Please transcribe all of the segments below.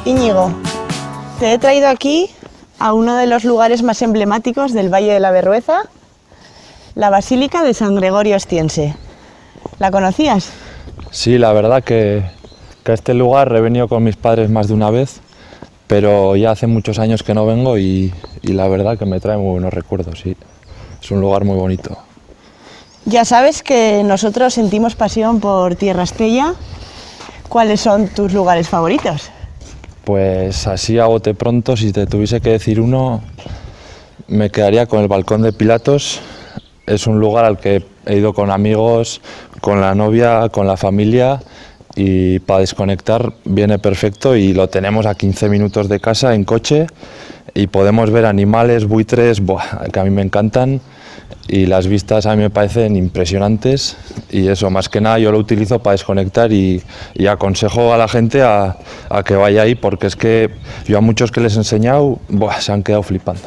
Íñigo, te he traído aquí a uno de los lugares más emblemáticos del Valle de la Berrueza, la Basílica de San Gregorio Ostiense. ¿La conocías? Sí, la verdad que a este lugar he venido con mis padres más de una vez, pero ya hace muchos años que no vengo y la verdad que me trae muy buenos recuerdos, sí. Es un lugar muy bonito. Ya sabes que nosotros sentimos pasión por Tierra Estella. ¿Cuáles son tus lugares favoritos? Pues así a bote pronto, si te tuviese que decir uno, me quedaría con el Balcón de Pilatos. Es un lugar al que he ido con amigos, con la novia, con la familia, y para desconectar viene perfecto, y lo tenemos a 15 minutos de casa en coche y podemos ver animales, buitres, que a mí me encantan, y las vistas a mí me parecen impresionantes, y eso, más que nada yo lo utilizo para desconectar y aconsejo a la gente a que vaya ahí, porque es que yo a muchos que les he enseñado se han quedado flipando.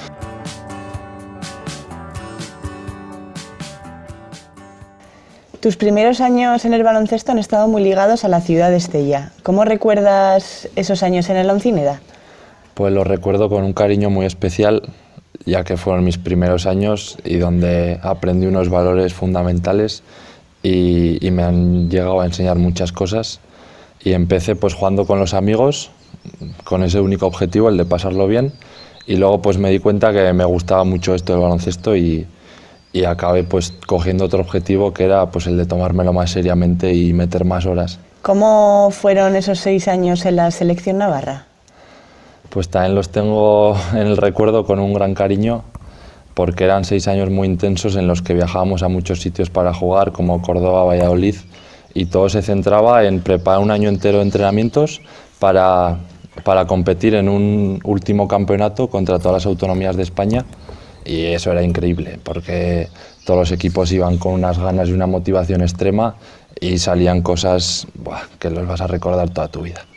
Tus primeros años en el baloncesto han estado muy ligados a la ciudad de Estella. ¿Cómo recuerdas esos años en el Oncineda? Pues los recuerdo con un cariño muy especial, ya que fueron mis primeros años y donde aprendí unos valores fundamentales y me han llegado a enseñar muchas cosas. Y empecé pues jugando con los amigos, con ese único objetivo, el de pasarlo bien, y luego pues me di cuenta que me gustaba mucho esto del baloncesto y acabé pues cogiendo otro objetivo, que era pues el de tomármelo más seriamente y meter más horas. ¿Cómo fueron esos 6 años en la selección navarra? Pues también los tengo en el recuerdo con un gran cariño, porque eran 6 años muy intensos en los que viajábamos a muchos sitios para jugar, como Córdoba, Valladolid, y todo se centraba en preparar un año entero de entrenamientos para competir en un último campeonato contra todas las autonomías de España. Y eso era increíble, porque todos los equipos iban con unas ganas y una motivación extrema y salían cosas que los vas a recordar toda tu vida.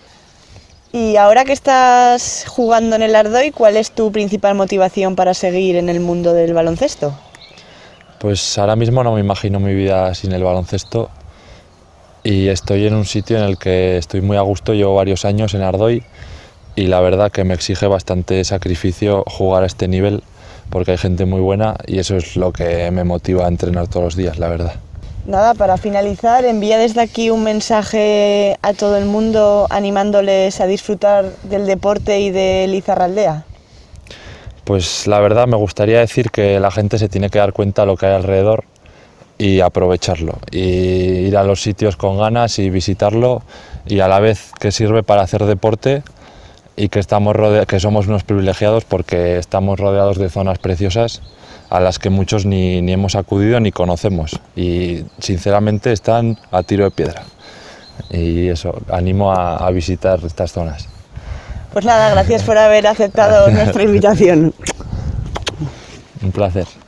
Y ahora que estás jugando en el Ardoy, ¿cuál es tu principal motivación para seguir en el mundo del baloncesto? Pues ahora mismo no me imagino mi vida sin el baloncesto, y estoy en un sitio en el que estoy muy a gusto. Llevo varios años en Ardoy y la verdad que me exige bastante sacrificio jugar a este nivel, porque hay gente muy buena y eso es lo que me motiva a entrenar todos los días, la verdad. Nada, para finalizar, envía desde aquí un mensaje a todo el mundo animándoles a disfrutar del deporte y de Lizarraldea. Pues la verdad me gustaría decir que la gente se tiene que dar cuenta de lo que hay alrededor y aprovecharlo, y ir a los sitios con ganas y visitarlo, y a la vez que sirve para hacer deporte, y que somos unos privilegiados porque estamos rodeados de zonas preciosas a las que muchos ni hemos acudido ni conocemos, y sinceramente están a tiro de piedra, y eso, animo a visitar estas zonas. Pues nada, gracias por haber aceptado nuestra invitación. Un placer.